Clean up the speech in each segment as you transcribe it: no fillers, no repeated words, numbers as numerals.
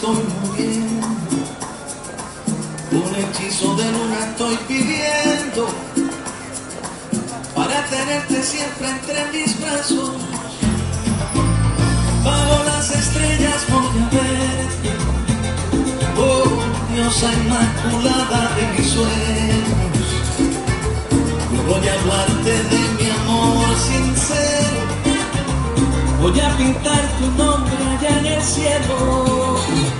estoy muriendo. Un hechizo de luna estoy pidiendo para tenerte siempre entre mis brazos. Bajo las estrellas voy a verte, oh diosa inmaculada de mis sueños. Yo voy a hablarte de mi amor sincero, voy a pintar tu nombre allá en el cielo.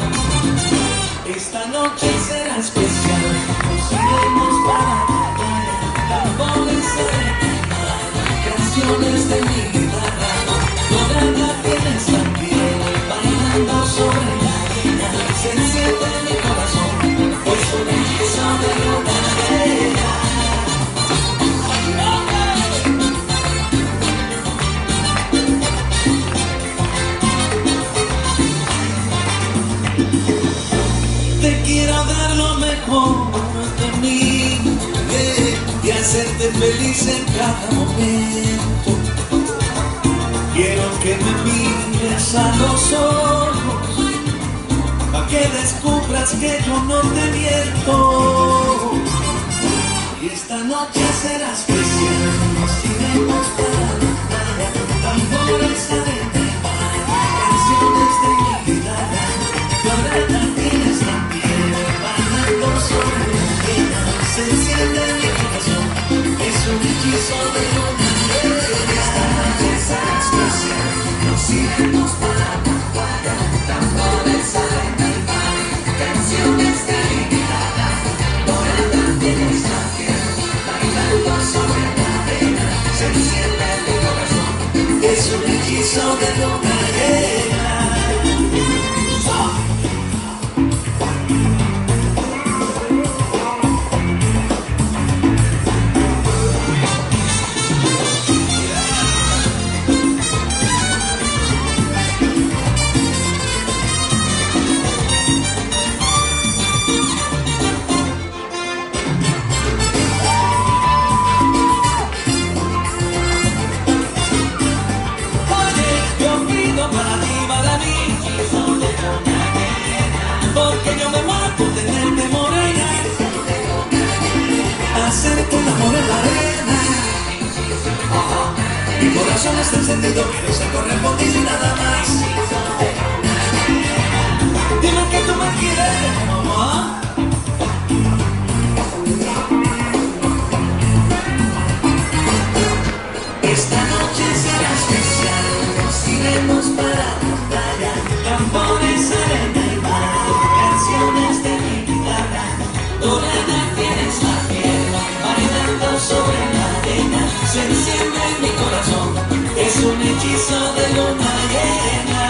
Esta noche será especial, nos iremos para la playa, tambores en el mar, canciones de mi guitarra, dorada tienes la piel, bailando sobre la arena, se enciende mi corazón, es un hechizo de luna llena. Te quiero dar lo mejor de mí, y hacerte feliz en cada momento. Quiero que me mires a los ojos, pa' que descubras que yo no te miento. Y esta noche será especial, nos iremos para la playa, tambores arena y mar, canciones de mi guitarra, dorada tienes la piel, bailando sobre la arena, se enciende mi corazón, es un hechizo de luna llena. Esta noche será especial, nos iremos para la playa, tambores arena y mar, canciones de mi guitarra, dorada tienes la piel, bailando sobre la arena, se enciende mi corazón, es un hechizo de luna llena. Porque yo me mato de tenerte morena, hacerte el amor en la arena. Mi corazón está encendido, quiero ser correspondido y nada más. Dime que tú me quieres, mamá. Esta noche será especial, nos iremos para la playa, tambores, arena y mar, canciones de mi guitarra, dorada tienes la piel, bailando sobre la arena, se enciende en mi corazón, es un hechizo de luna llena.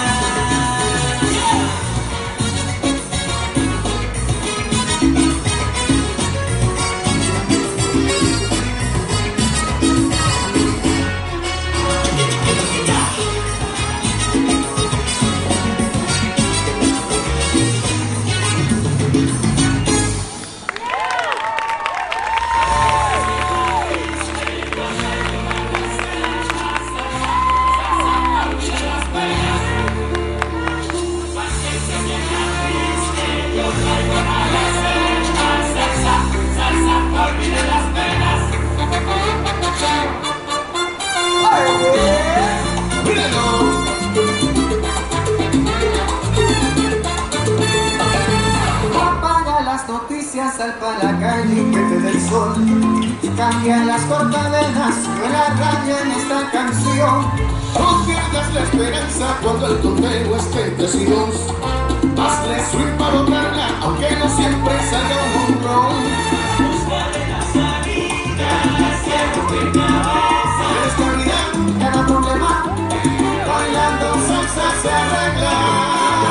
Sal pa' la calle y que te dé el sol, cambia las cortavenas que la radio en esta canción. No pierdas la esperanza cuando el conteo esté en 3 y 2. Hazle swing para botarla, aunque no siempre salga un honrón. Búscale la salida, ciérrate en cabeza. En esta vida, cada problema, bailando salsa se arregla.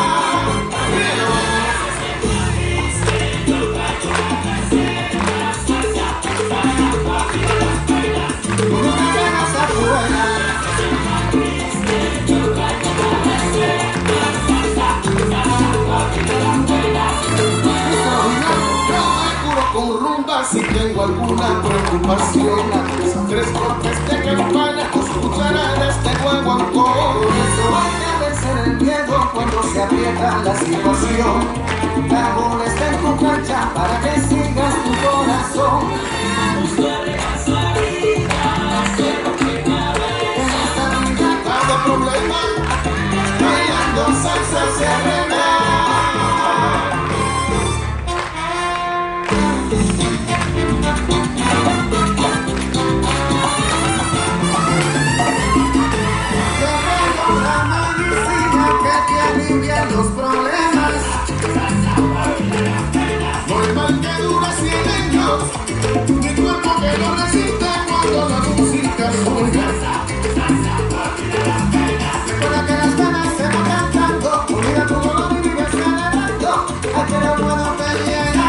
Si tengo alguna preocupación, 3 golpes de campana, 2 cucharadas de huevo encore. Eso hay que vencer el miedo cuando se aprieta la situación. La bola está en tu cancha para que sigas tu corazón. En esta vida Cada problema, bailando salsa se arregla. Los problemas. Normal que dura 100 años, mi cuerpo que lo resiste cuando la música suena. Recuerda que las penas se van cantando, olvida tu dolor y vive celebrando a que lo bueno te llega.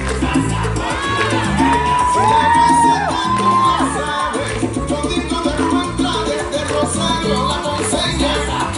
Si la receta tú la sabes, todito de Rubén Blades, de Rosario la consegues.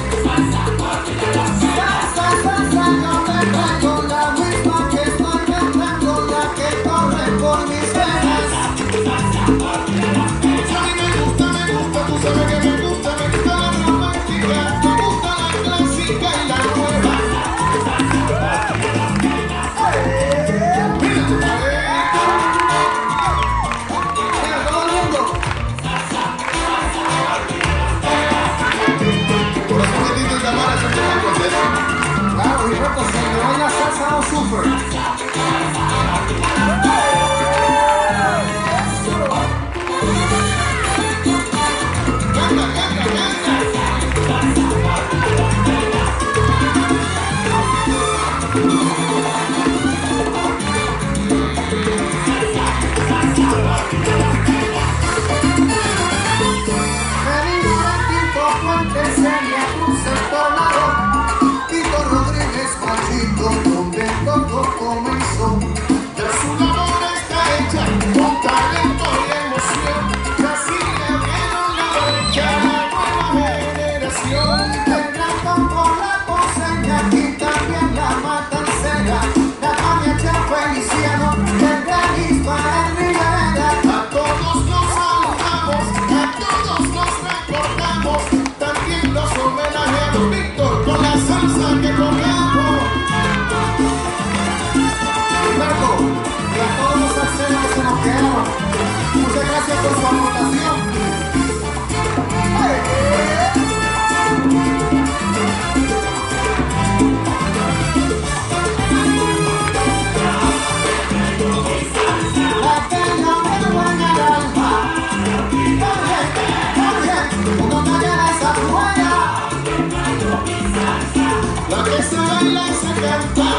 Muchas gracias por su aportación. La que no me duele el alma. Oye, cuando te llena esa huella. La que se baila y se canta.